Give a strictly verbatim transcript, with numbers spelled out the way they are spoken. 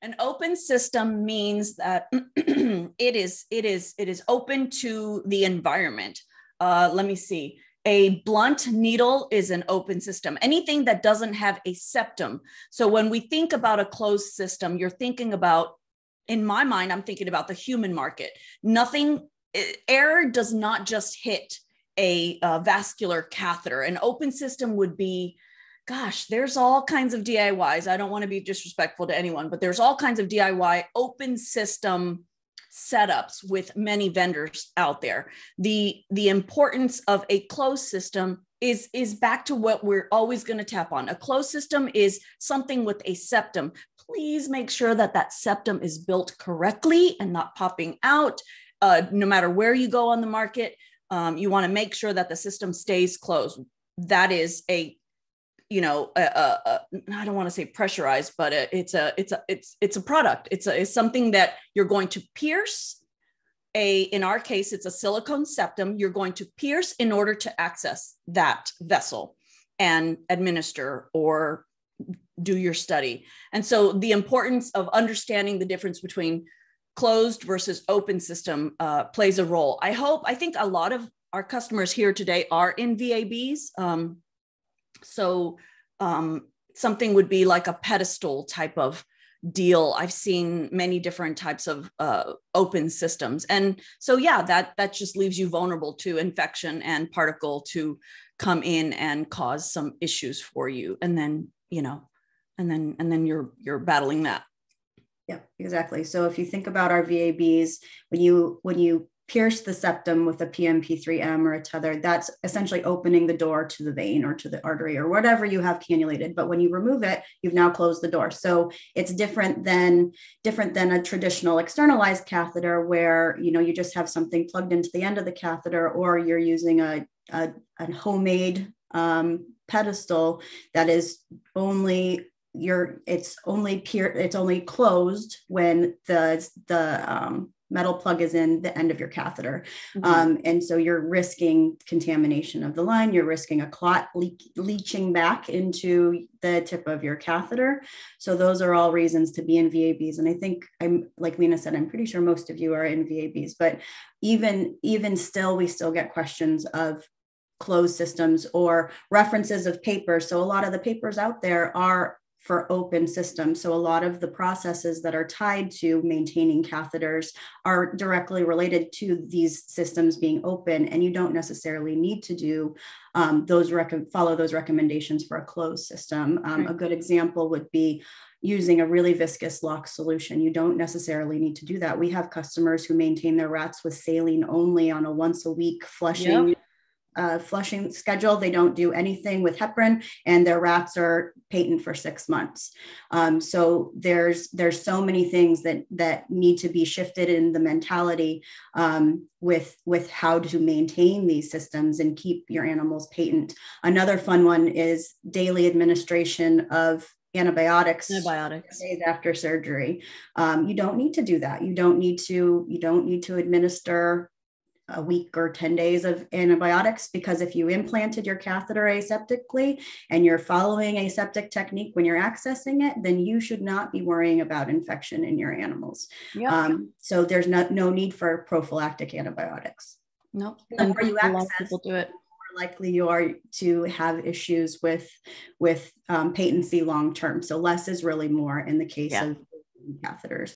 An open system means that it is it is it is open to the environment. Uh, let me see. A blunt needle is an open system. Anything that doesn't have a septum. So when we think about a closed system, you're thinking about, in my mind, I'm thinking about the human market. Nothing, air does not just hit a, a vascular catheter. An open system would be, gosh, there's all kinds of D I Ys. I don't want to be disrespectful to anyone, but there's all kinds of D I Y open system setups with many vendors out there. The, the importance of a closed system is, is back to what we're always going to tap on. A closed system is something with a septum. Please make sure that that septum is built correctly and not popping out. Uh, no matter where you go on the market, um, you want to make sure that the system stays closed. That is a you know, uh, uh, I don't want to say pressurized, but it's a, it's a, it's, it's a product. It's a, it's something that you're going to pierce a, in our case, it's a silicone septum. You're going to pierce in order to access that vessel and administer or do your study. And so the importance of understanding the difference between closed versus open system uh, plays a role. I hope, I think a lot of our customers here today are in V A Bs. Um, So um, something would be like a pedestal type of deal. I've seen many different types of uh, open systems. And so, yeah, that, that just leaves you vulnerable to infection and particle to come in and cause some issues for you. And then, you know, and then, and then you're, you're battling that. Yeah, exactly. So if you think about our V A Bs, when you, when you pierce the septum with a P M P three M or a tether, that's essentially opening the door to the vein or to the artery or whatever you have cannulated. But when you remove it, you've now closed the door. So it's different than different than a traditional externalized catheter where, you know, you just have something plugged into the end of the catheter, or you're using a, a, a homemade um, pedestal that is only you're it's only pier it's only closed when the the um, metal plug is in the end of your catheter. Mm-hmm. Um, and so you're risking contamination of the line. You're risking a clot leak, leaching back into the tip of your catheter. So those are all reasons to be in V A Bs. And I think I'm, like Lena said, I'm pretty sure most of you are in V A Bs, but even, even still, we still get questions of closed systems or references of papers. So a lot of the papers out there are for open systems. So a lot of the processes that are tied to maintaining catheters are directly related to these systems being open, and you don't necessarily need to do um, those rec- follow those recommendations for a closed system. Um, right. A good example would be using a really viscous lock solution. You don't necessarily need to do that. We have customers who maintain their rats with saline only on a once a week flushing yep. Uh, flushing schedule. They don't do anything with heparin, and their rats are patent for six months. Um, so there's there's so many things that that need to be shifted in the mentality um, with with how to maintain these systems and keep your animals patent. Another fun one is daily administration of antibiotics, antibiotics days after surgery. Um, you don't need to do that. You don't need to. You don't need to administer a week or ten days of antibiotics, because if you implanted your catheter aseptically and you're following aseptic technique when you're accessing it, then you should not be worrying about infection in your animals. Yep. Um, so there's no, no need for prophylactic antibiotics. No, nope. The more you access, a lot of people do it. The more likely you are to have issues with, with um, patency long-term. So less is really more in the case yeah. of catheters.